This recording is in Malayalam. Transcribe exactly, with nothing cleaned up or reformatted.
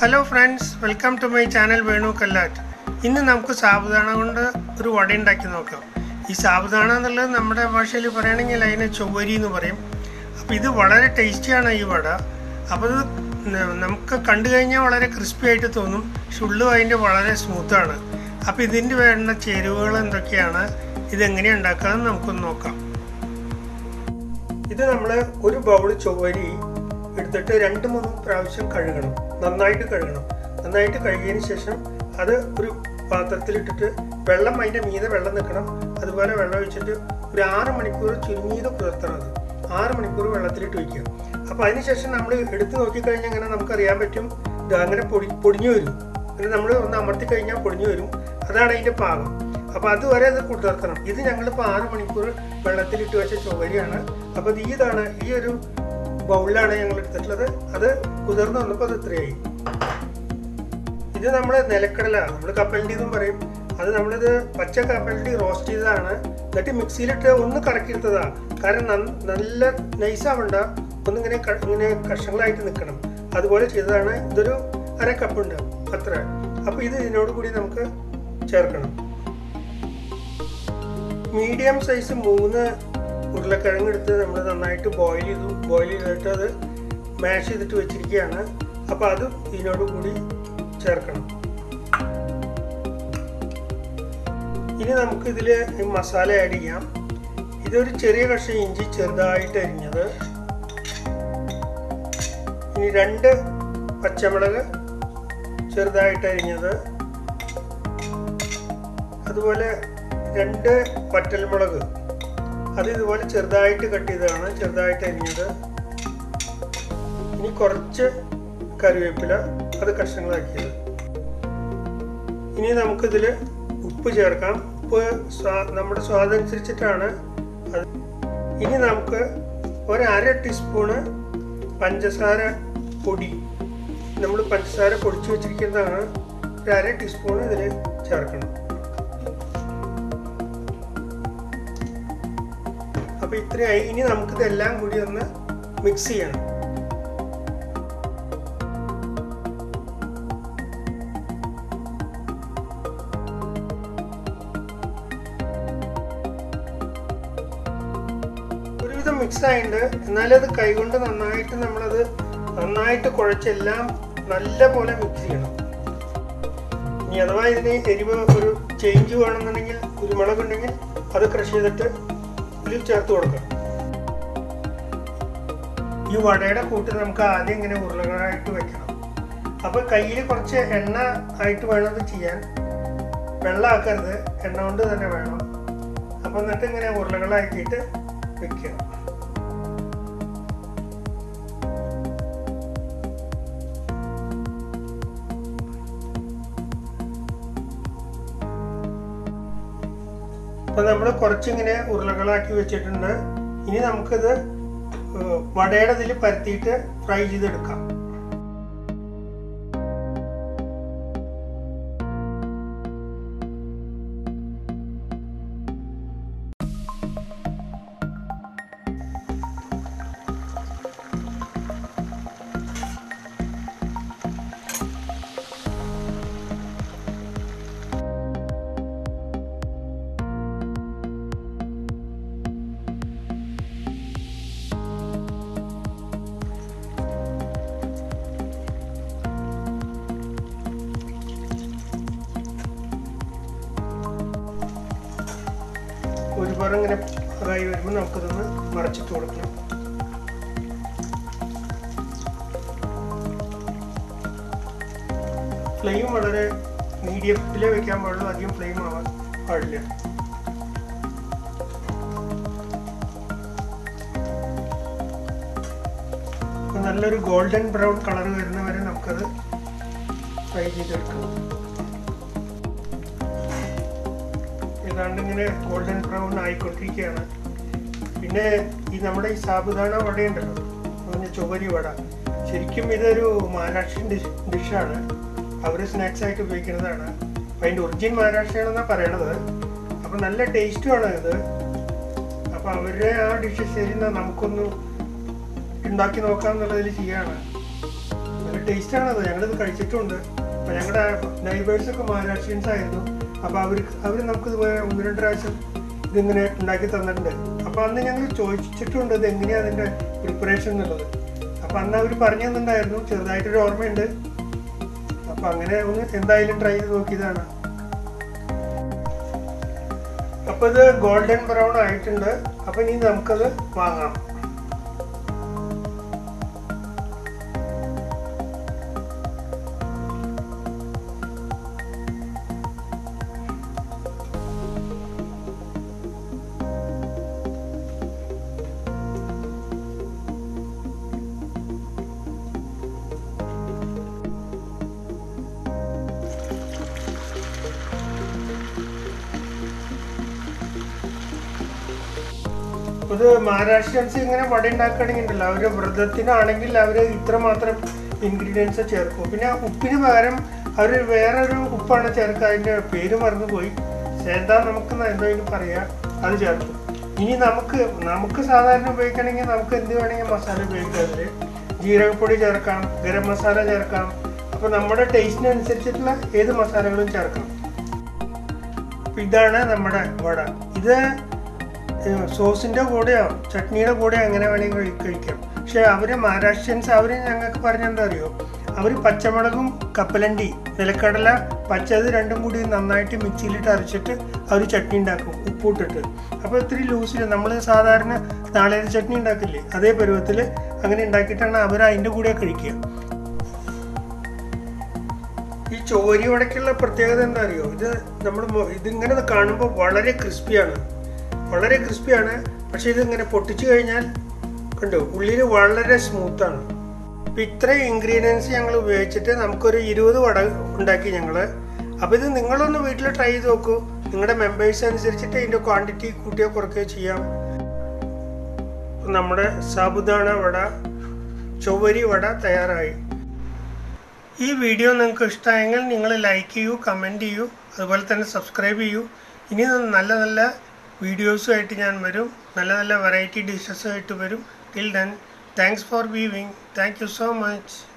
Hello friends, welcome to my channel Venu Kallat. ഇന്ന് നമുക്ക് സാബുദാണ കൊണ്ട് ഒരു വട ഉണ്ടാക്കി നോക്കാം. ഈ സാബുദാണ എന്നുള്ളത് നമ്മുടെ ഭാഷയിൽ പറയുകയാണെങ്കിൽ അതിന് ചൊവ്വരി എന്ന് പറയും. അപ്പോൾ ഇത് വളരെ ടേസ്റ്റിയാണ് ഈ വട. അപ്പോൾ ഇത് നമുക്ക് കണ്ടു കഴിഞ്ഞാൽ വളരെ ക്രിസ്പി ആയിട്ട് തോന്നും, പക്ഷെ ഉള്ളും അതിൻ്റെ വളരെ സ്മൂത്താണ്. അപ്പോൾ ഇതിൻ്റെ വേണ്ട ചേരുവകൾ എന്തൊക്കെയാണ്, ഇതെങ്ങനെയാണ് ഉണ്ടാക്കാമെന്ന് നമുക്കൊന്ന് നോക്കാം. ഇത് നമ്മൾ ഒരു ബൗൾ ചൊവ്വരി എടുത്തിട്ട് രണ്ട് മൂന്ന് പ്രാവശ്യം കഴുകണം, നന്നായിട്ട് കഴുകണം. നന്നായിട്ട് കഴുകിയതിന് ശേഷം അത് ഒരു പാത്രത്തിലിട്ടിട്ട് വെള്ളം അതിൻ്റെ മീതെ വെള്ളം നിൽക്കണം. അതുപോലെ വെള്ളം ഒഴിച്ചിട്ട് ഒരു ആറ് മണിക്കൂർ ചുരുങ്ങിയത് കുതിർത്തണം. അത് ആറ് മണിക്കൂർ വെള്ളത്തിലിട്ട് വയ്ക്കുക. അപ്പോൾ അതിനുശേഷം നമ്മൾ എടുത്ത് നോക്കിക്കഴിഞ്ഞാൽ അങ്ങനെ നമുക്കറിയാൻ പറ്റും, ഇത് അങ്ങനെ പൊടി പൊടിഞ്ഞു വരും. അങ്ങനെ നമ്മൾ ഒന്ന് അമർത്തി കഴിഞ്ഞാൽ പൊടിഞ്ഞു വരും. അതാണ് അതിൻ്റെ പാകം. അപ്പോൾ അതുവരെ അത് കുതിർത്തണം. ഇത് ഞങ്ങളിപ്പോൾ ആറ് മണിക്കൂർ വെള്ളത്തിലിട്ട് വെച്ച ചൊവ്വരിയാണ്. അപ്പോൾ ഇത് ഇതാണ്, ഈ ഒരു ബൗളിലാണ് ഞങ്ങൾ എടുത്തിട്ടുള്ളത്. അത് കുതിർന്ന് വന്നപ്പോൾ അത് ഇത്രയായി. ഇത് നമ്മൾ നിലക്കടല, നമ്മൾ കപ്പലണ്ടി എന്നും പറയും. അത് നമ്മളിത് പച്ച കപ്പലണ്ടി റോസ്റ്റ് ചെയ്തതാണ്. എന്നിട്ട് മിക്സിയിലിട്ട് ഒന്ന് കറക്കിയെടുത്തതാണ്. കാരണം നല്ല നൈസാവണ്ട, ഒന്നിങ്ങനെ ഇങ്ങനെ കഷ്ണങ്ങളായിട്ട് നിൽക്കണം. അതുപോലെ ചെയ്തതാണ്. ഇതൊരു അര കപ്പുണ്ട് അത്ര. അപ്പോൾ ഇത് ഇതിനോട് കൂടി നമുക്ക് ചേർക്കണം. മീഡിയം സൈസ് മൂന്ന് ഉരുളക്കിഴങ്ങ് എടുത്ത് നമ്മൾ നന്നായിട്ട് ബോയിൽ ചെയ്തു. ബോയിൽ ചെയ്തിട്ട് അത് മാഷ് ചെയ്തിട്ട് വെച്ചിരിക്കുകയാണ്. അപ്പോൾ അത് ഇതിനോട് കൂടി ചേർക്കണം. ഇനി നമുക്ക് ഇതിൽ മസാല ആഡ് ചെയ്യാം. ഇതൊരു ചെറിയ കഷ്ണം ഇഞ്ചി ചെറുതായിട്ട് അരിഞ്ഞത്, ഇനി രണ്ട് പച്ചമുളക് ചെറുതായിട്ട് അരിഞ്ഞത്, അതുപോലെ രണ്ട് വറ്റൽമുളക് അത് ഇതുപോലെ ചെറുതായിട്ട് കട്ട് ചെയ്തതാണ്, ചെറുതായിട്ട് അരിഞ്ഞത്. ഇനി കുറച്ച് കറിവേപ്പില അത് കഷ്ണങ്ങളാക്കിയത്. ഇനി നമുക്കിതിൽ ഉപ്പ് ചേർക്കാം. ഉപ്പ് നമ്മുടെ സ്വാദനുസരിച്ചിട്ടാണ് അത്. ഇനി നമുക്ക് ഒരു അര ടീസ്പൂണ് പഞ്ചസാര പൊടി, നമ്മൾ പഞ്ചസാര പൊടിച്ചു വെച്ചിരിക്കുന്നതാണ്, ഒരു അര ടീസ്പൂണ് ഇതിൽ ചേർക്കണം. അപ്പോൾ ഇത്രയായി. ഇനി നമുക്കിതെല്ലാം കൂടി ഒന്ന് മിക്സ് ചെയ്യണം. ഒരുവിധം മിക്സ് ആയിട്ടുണ്ട്. എന്നാലും അത് കൈകൊണ്ട് നന്നായിട്ട് നമ്മളത് നന്നായിട്ട് കുഴച്ചെല്ലാം നല്ല പോലെ മിക്സ് ചെയ്യണം. ഇനി അഥവാ ഇതിന് എരിവ് ഒരു ചേഞ്ച് വേണമെന്നുണ്ടെങ്കിൽ കുരുമുളക് ഉണ്ടെങ്കിൽ അത് ക്രഷ് ചെയ്തിട്ട് ഇതിൽ ചേർത്ത് കൊടുക്കാം. ഈ വടയുടെ കൂട്ട് നമുക്ക് ആദ്യം ഇങ്ങനെ ഉരുളകളായിട്ട് വെക്കണം. അപ്പോൾ കയ്യിൽ കുറച്ച് എണ്ണ ആയിട്ട് വേണം അത് ചെയ്യാൻ. വെള്ളമാക്കരുത്, എണ്ണ കൊണ്ട് തന്നെ വേണം. അപ്പോൾ എന്നിട്ട് ഇങ്ങനെ ഉരുളകളാക്കിയിട്ട് വെക്കുക. അപ്പോൾ നമ്മൾ കുറച്ചിങ്ങനെ ഉരുളകളാക്കി വെച്ചിട്ടുണ്ട്. ഇനി നമുക്കിത് വടയുടെ ഇതിൽ പരത്തിയിട്ട് ഫ്രൈ ചെയ്തെടുക്കാം. ഒരുപാട് ഇങ്ങനെ ആയി വരുമ്പോൾ നമുക്കിതൊന്ന് മറച്ചിട്ട് കൊടുക്കണം. ഫ്ലെയിം വളരെ മീഡിയത്തിലേ വെക്കാൻ പാടുള്ളൂ, അധികം ഫ്ലെയിം ആവാൻ പാടില്ല. നല്ലൊരു ഗോൾഡൻ ബ്രൗൺ കളർ വരുന്നവരെ നമുക്കത് ഫ്രൈ ചെയ്തെടുക്കണം. ഏതാണ്ട് ഇങ്ങനെ ഗോൾഡൻ ബ്രൗൺ ആയിക്കൊണ്ടിരിക്കുകയാണ്. പിന്നെ ഈ നമ്മുടെ ഈ സാബുദാണ വടയുണ്ടല്ലോ, പറഞ്ഞ ചൊവ്വരി വട, ശരിക്കും ഇതൊരു മഹാരാഷ്ട്രീയൻ ഡിഷ് ഡിഷാണ്. അവർ സ്നാക്സ് ആയിട്ട് ഉപയോഗിക്കുന്നതാണ്. അപ്പം അതിൻ്റെ ഒറിജിൻ മഹാരാഷ്ട്രയാണെന്നാണ് പറയണത്. അപ്പം നല്ല ടേസ്റ്റുമാണ് ഇത്. അപ്പം അവരുടെ ആ ഡിഷ് ശരി നമുക്കൊന്ന് ഉണ്ടാക്കി നോക്കാം എന്നുള്ളതിൽ ചെയ്യാണ്. നല്ല ടേസ്റ്റാണത്. ഞങ്ങളിത് കഴിച്ചിട്ടുണ്ട്. അപ്പോൾ ഞങ്ങളുടെ നൈബേഴ്സൊക്കെ മഹാരാഷ്ട്രീയൻസ് ആയിരുന്നു. അപ്പോൾ അവർ അവർ നമുക്ക് ഇതുപോലെ ഒന്ന് രണ്ട് പ്രാവശ്യം ഇതിങ്ങനെ ഉണ്ടാക്കി തന്നിട്ടുണ്ട്. അപ്പോൾ അന്ന് ഞങ്ങൾ ചോദിച്ചിട്ടുണ്ട് ഇത് എങ്ങനെയാണ് അതിൻ്റെ പ്രിപ്പറേഷൻ എന്നുള്ളത്. അപ്പോൾ അന്ന് അവർ പറഞ്ഞു തന്നിട്ടുണ്ടായിരുന്നു, ചെറുതായിട്ടൊരു ഓർമ്മയുണ്ട്. അപ്പോൾ അങ്ങനെ ഒന്ന് എന്തായാലും ട്രൈ ചെയ്ത് നോക്കിയതാണ്. അപ്പോൾ ഇത് ഗോൾഡൻ ബ്രൗൺ ആയിട്ടുണ്ട്. അപ്പോൾ ഇനി നമുക്കത് വാങ്ങാം. ഇത് മഹാരാഷ്ട്രൻസ് ഇങ്ങനെ വട ഉണ്ടാക്കുകയാണെങ്കിൽ ഉണ്ടല്ലോ, അവർ വ്രതത്തിനാണെങ്കിൽ അവർ ഇത്രമാത്രം ഇൻഗ്രീഡിയൻസ് ചേർക്കും. പിന്നെ ഉപ്പിന് പകരം അവർ വേറൊരു ഉപ്പാണ് ചേർക്കുക. അതിൻ്റെ പേര് മറന്നുപോയി. എന്താ നമുക്ക് എന്തായാലും പറയാം, അത് ചേർക്കും. ഇനി നമുക്ക് നമുക്ക് സാധാരണ ഉപയോഗിക്കണമെങ്കിൽ നമുക്ക് എന്ത് വേണമെങ്കിൽ മസാല ഉപയോഗിക്കാം. അതിൽ ജീരകപ്പൊടി ചേർക്കാം, ഗരം മസാല ചേർക്കാം. അപ്പോൾ നമ്മുടെ ടേസ്റ്റിനനുസരിച്ചിട്ടുള്ള ഏത് മസാലകളും ചേർക്കാം. ഇതാണ് നമ്മുടെ വട. ഇത് സോസിൻ്റെ കൂടെയോ ചട്നിയുടെ കൂടെയോ എങ്ങനെ വേണമെങ്കിൽ കഴിക്കാം. പക്ഷേ അവർ മഹാരാഷ്ട്രൻസ് അവർ ഞങ്ങൾക്ക് പറഞ്ഞെന്താ അറിയോ, അവർ പച്ചമുളകും കപ്പലണ്ടി നിലക്കടല പച്ചത് രണ്ടും കൂടി നന്നായിട്ട് മിക്സിയിലിട്ട് അരച്ചിട്ട് അവർ ചട്നി ഉണ്ടാക്കും ഉപ്പിട്ടിട്ട്. അപ്പോൾ ഇത്തിരി ലൂസിൽ നമ്മൾ സാധാരണ നാളികേര ചട്നി ഉണ്ടാക്കില്ലേ, അതേ പരുവത്തിൽ അങ്ങനെ ഉണ്ടാക്കിയിട്ടാണ് അവർ അതിൻ്റെ കൂടെ കഴിക്കുക. ഈ ചോരി വടക്കുള്ള പ്രത്യേകത എന്താ അറിയോ, ഇത് നമ്മൾ ഇതിങ്ങനെ കാണുമ്പോൾ വളരെ ക്രിസ്പിയാണ്, വളരെ ക്രിസ്പിയാണ്. പക്ഷെ ഇതിങ്ങനെ പൊട്ടിച്ചു കഴിഞ്ഞാൽ കണ്ടോ ഉള്ളിൽ വളരെ സ്മൂത്താണ്. അപ്പം ഇത്രയും ഇൻഗ്രീഡിയൻസ് ഞങ്ങൾ ഉപയോഗിച്ചിട്ട് നമുക്കൊരു ഇരുപത് വട ഉണ്ടാക്കി ഞങ്ങൾ. അപ്പോൾ ഇത് നിങ്ങളൊന്ന് വീട്ടിൽ ട്രൈ ചെയ്ത് നോക്കൂ. നിങ്ങളുടെ മെമ്പേഴ്സ് അനുസരിച്ചിട്ട് ഇതിൻ്റെ ക്വാണ്ടിറ്റി കൂട്ടിയോ കുറയ്ക്കുകയോ ചെയ്യാം. നമ്മുടെ സാബുദാണ വട ചൊവ്വരി വട തയ്യാറായി. ഈ വീഡിയോ നിങ്ങൾക്ക് ഇഷ്ടമായെങ്കിൽ നിങ്ങൾ ലൈക്ക് ചെയ്യൂ, കമൻറ്റ് ചെയ്യൂ, അതുപോലെ തന്നെ സബ്സ്ക്രൈബ് ചെയ്യൂ. ഇനി നല്ല നല്ല വീഡിയോസുമായിട്ട് ഞാൻ വരും, നല്ല നല്ല വെറൈറ്റി ഡിഷസുമായിട്ട് വരും. Till then, thanks for viewing. Thank you so much.